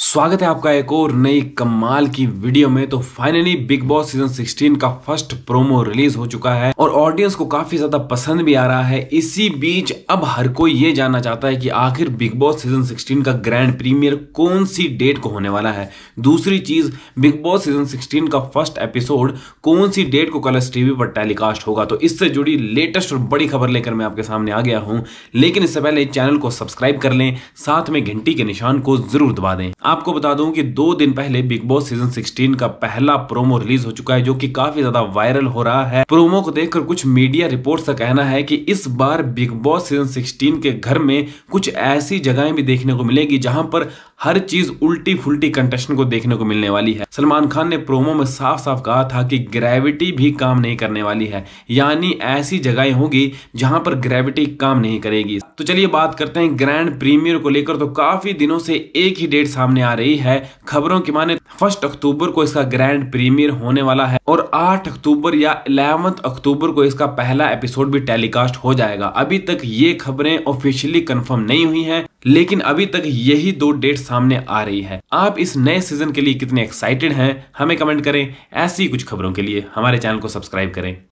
स्वागत है आपका एक और नई कमाल की वीडियो में। तो फाइनली बिग बॉस सीजन 16 का फर्स्ट प्रोमो रिलीज हो चुका है और ऑडियंस को काफी ज्यादा पसंद भी आ रहा है। इसी बीच अब हर कोई ये जानना चाहता है कि आखिर बिग बॉस सीजन 16 का ग्रैंड प्रीमियर कौन सी डेट को होने वाला है। दूसरी चीज, बिग बॉस सीजन 16 का फर्स्ट एपिसोड कौन सी डेट को कलर्स टीवी पर टेलीकास्ट होगा। तो इससे जुड़ी लेटेस्ट और बड़ी खबर लेकर मैं आपके सामने आ गया हूं। लेकिन इससे पहले चैनल को सब्सक्राइब कर लें, साथ में घंटी के निशान को जरूर दबा दें। आपको बता दूं कि 2 दिन पहले बिग बॉस सीजन 16 का पहला प्रोमो रिलीज हो चुका है, जो कि काफी ज्यादा वायरल हो रहा है। प्रोमो को देखकर कुछ मीडिया रिपोर्ट्स का कहना है कि इस बार बिग बॉस सीजन 16 के घर में कुछ ऐसी जगहें भी देखने को मिलेगी जहां पर हर चीज उल्टी फुल्टी कंटेस्टेंट को देखने को मिलने वाली है। सलमान खान ने प्रोमो में साफ साफ कहा था कि ग्रेविटी भी काम नहीं करने वाली है, यानी ऐसी जगहें होगी जहां पर ग्रेविटी काम नहीं करेगी। तो चलिए बात करते हैं ग्रैंड प्रीमियर को लेकर। तो काफी दिनों से एक ही डेट सामने आ रही है। खबरों की माने 1 अक्टूबर को इसका ग्रैंड प्रीमियर होने वाला है और 8 अक्टूबर या 11 अक्टूबर को इसका पहला एपिसोड भी टेलीकास्ट हो जाएगा। अभी तक ये खबरें ऑफिशियली कंफर्म नहीं हुई हैं, लेकिन अभी तक यही 2 डेट सामने आ रही है। आप इस नए सीजन के लिए कितने एक्साइटेड हैं, हमें कमेंट करें। ऐसी कुछ खबरों के लिए हमारे चैनल को सब्सक्राइब करें।